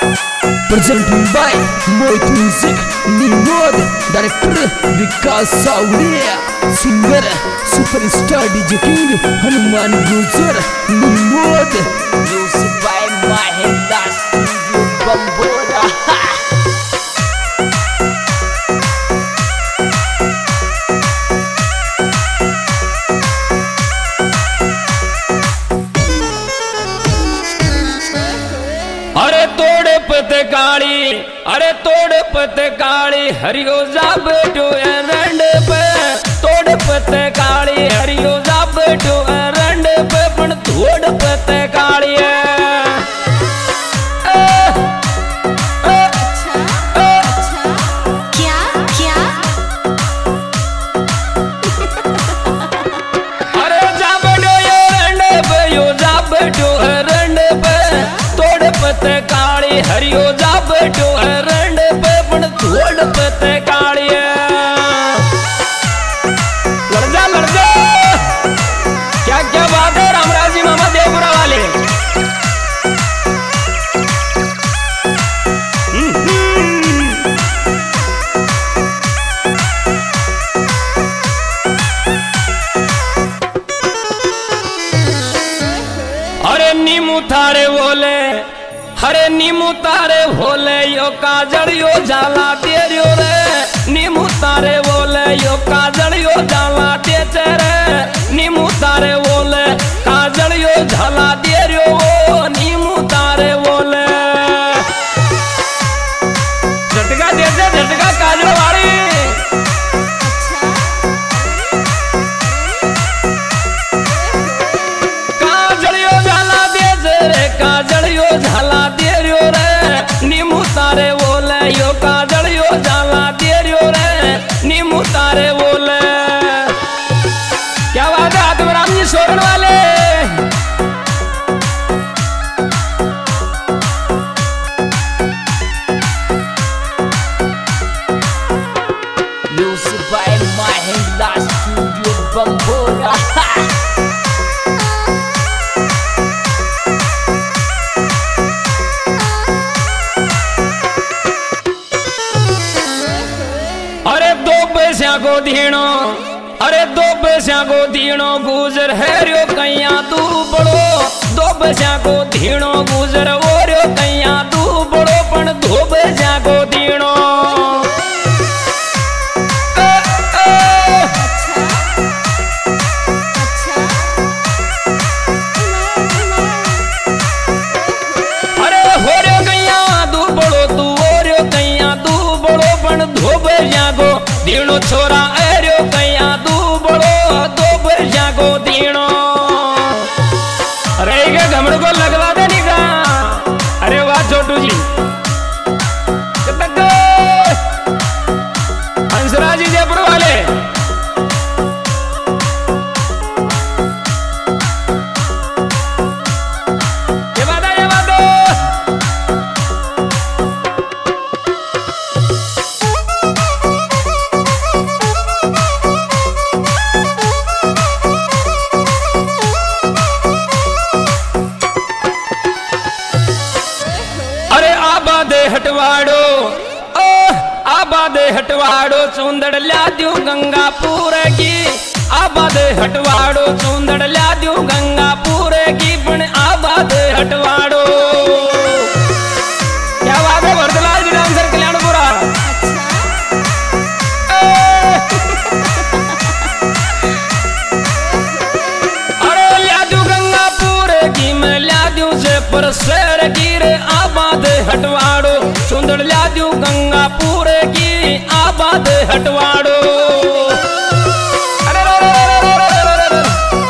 Presented by Moit Music, Nimod, Director Vikas Saurya, Singer Superstar DJ King Hanuman Gujjar, Nimod, Music by Mahindra Studio Bambora. अरे तोड़ पते काली, अरे तोड़ पते काली, हरियो जा बैठो रंड पे। तोड़ पते काली, हरियो जा बैठो रंड पे, पण तोड़ पते काली क्या क्या अरे जा बैठो रंड पे, यो जा बैठो रंड पे। तोड़ पते काली, हरियो जा बैठो रंड पे, पण तोड़ पते काली लड़ जा लड़ जा। क्या क्या बात है रामराज जी मामा देवपुरा वाले। अरे नीमू थारे बोले, अरे नीमू तारे भोले यो काजल यो जाला तेरियो रे। नीमू तारे बोले यो काजल यो जाला तेरे रे। नीमू तारे बोले काजल यो झाला तेरियो वो। नीमू तारे बोले झटका दे दे झटका काजल वाली। काजल यो झाला दे रे, काजल यो झाला तेरियो रे। नीमू तारे बोले यो काजल यो झाला तेरियो रे। नीमू तारे बोले क्या बात है आत्मराम जी सोरण वाले। Music by Mahindra Studio Bambora. अरे दो पैसा को दीनो, अरे दो पैसा को दीनो गुजर है रो कैया तू बड़ो। दो पैसा को दीनो गुजर वो रो कैया तू बड़ो, पण दो पैसा को दीनो अरे हो रो कैया तू बड़ो, तू हो रो कैया तू बड़ो, पण दो पैसा को दीनो छोरा एरो कैया तू बड़ो। दो पैसा को दीनो अरे के घमड़ को लगवा दे निका। अरे वाह छोटू जी हंसराज जी जयपुर वाले। ये बात है, ये बात है। अरे आबादे हटवाड़ो, ओ आबादे हटवाड़ो, चूंदड़ ला दू गंगापुर की। आबादे हटवाड़ो, चूंदड़ ला दू गंगापुर की, पण आबादे हटवाड़ो क्या बात है भरतलाल जी राम सर कल्याणपुरा। अरे ला दू गंगापुर की, मैं ला दू से पर शेर की रे। आबाद हटवाड़ो, चुंदड़ ला दू गंगापुर की। आबाद हटवाड़ो अरे रो रो रो रो रो रो रो रो।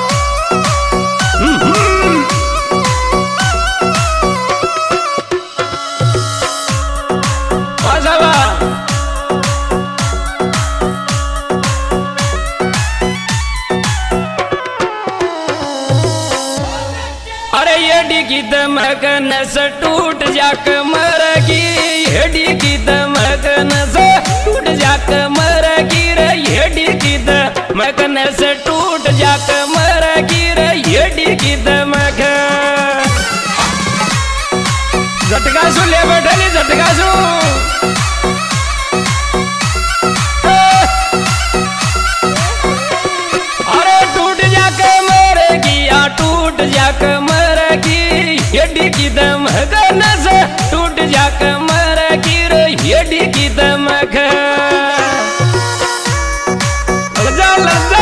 अरे ये डिगी दमक नस टूट जाक मरगी। ये डिगी दमक नस टूट जाक मरगी रे। ये डिगी दमक नस टूट जाक मरगी रे। ये डिगी दमक झटकासू ले बैठे झटकासू अरे टूट जाके मरेगी या टूट जाके मरेगी हेडी की दम गन से टूट जाके मरेगी रे हेडी की दम है लजा लजा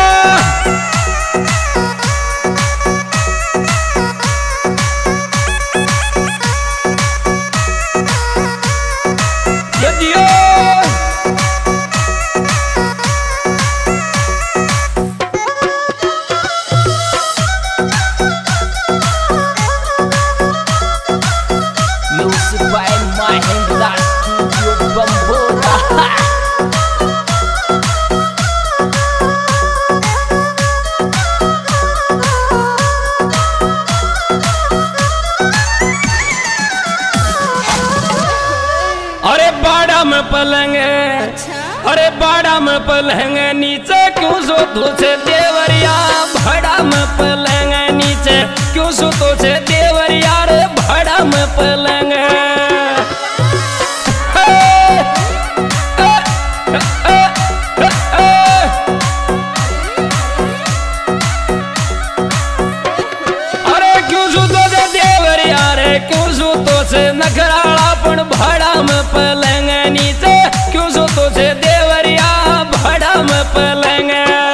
पलंग अरे बाड़ा में पलंग नीचे क्यों सो तुझे देवरिया भाड़ा में पलंग नीचे क्यों सो तुझे देवरिया रे भाड़ा में पलंग अरे क्यों सो तुझे देवरिया रे क्यों सो तुझे नखराला पण भाड़ा में पलंग नीचे क्यों सो तुझे देवरिया भाड़ा में पलंग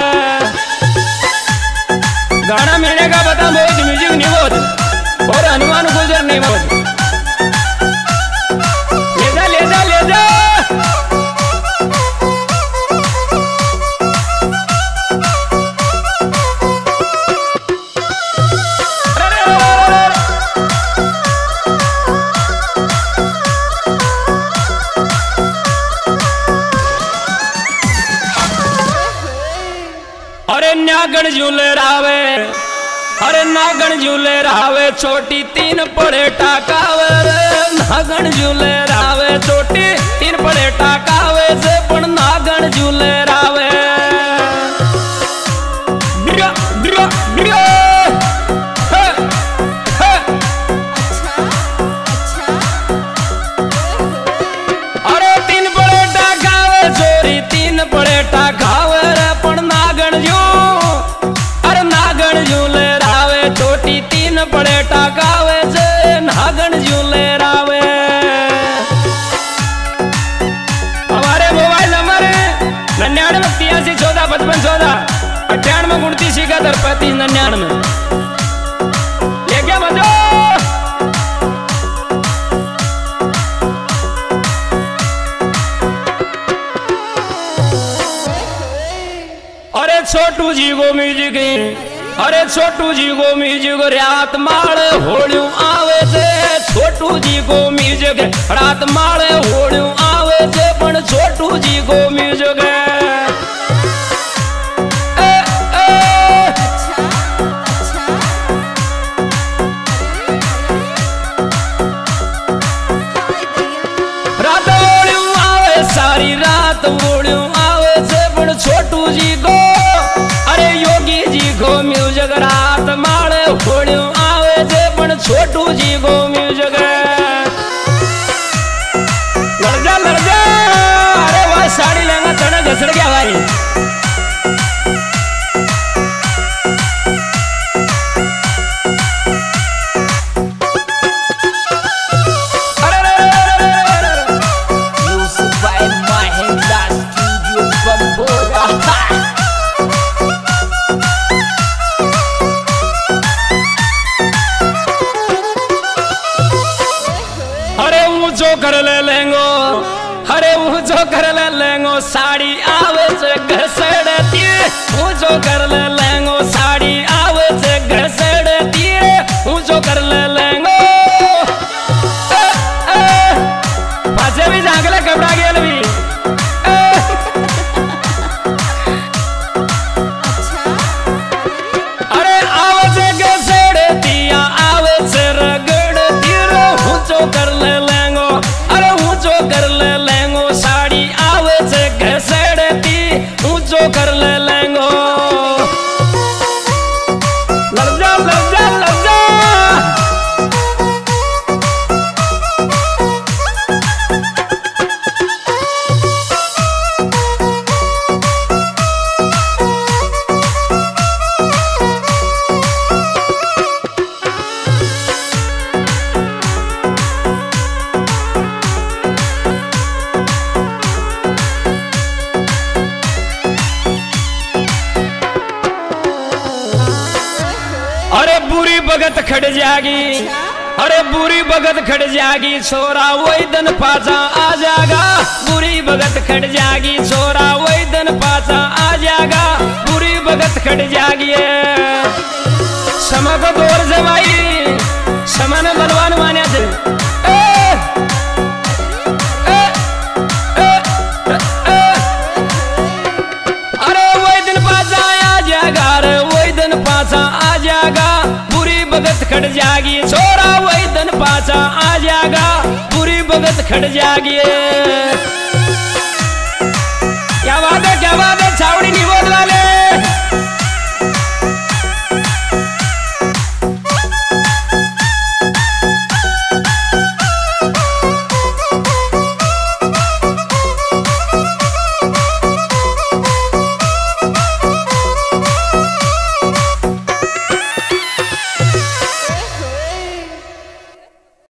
गाना मिलने का बता बहुत म्यूजिक नहीं बहुत और हनुमान गुजर नहीं बहुत ले जा ले जा ले जा अरे नागण झूले रावे अरे नागण झूले रावे छोटी तीन पड़े टाकावे रे नागण झूले रावे छोटी तीन पड़े टाकावे से पण नागण झूले रावे बिया बिया बिया अरे तीन पड़े टाकावे छोरी तीन पड़े टाकावे रे पण नागण झू झूले रावे छोटी तीन बड़े टाकावे से नागण झूले रावे हमारे मोबाइल नंबर 99 14 55 14 98 29 31 99 ये क्या बजो अरे छोटू जी को म्यूजिक अरे छोटू जी को म्यूजिक रात माल होड़ू आवे से छोटू जी को म्यूजिक रात माल होड़ू आवे से पण छोटू जी को म्यूजिक रात होड़ू आवे सारी रात होड़ू आवे से पण छोटू जी को अरे योगी जी को म्यूजिक रात माले होड़ू आवे से पण छोटू जी को म्यूजिक लड़ जा अरे वह साड़ी लेंगा चढ़ा घसड़ गया भाई कर ले लेंगो अरे ऊंचो कर ले लेंगो साड़ी आवे से घसड़ती ऊंचो कर ले लेंगो साड़ी आवे से घसड़ती ऊंचो कर ले लेंगो पाछे भी जागले कपड़ा गेल भी अरे आवे से घसड़ती आवे से रगड़ती ऊंचो कर ले कर ले लेंगो साड़ी आवे से घसड़ती ऊंचो कर ले लेंगो लड़ जा भगत खड़ जागी, अरे बुरी भगत खड़ जागी, छोरा वही दिन पाचा आ जाएगा। बुरी भगत खड़ जागी, छोरा वही दिन पाचा आ जाएगा। बुरी भगत खड़ जागी। समा को दौर जमाई, समा ने बलवान मान्या थे। अरे वही दिन पाचा आ जाएगा, अरे वही दिन पाचा आ जाएगा। बुरी भगत खड़ जागी, छोरा वही दिन पाचा आ जाएगा। बुरी भगत खड़ जागी।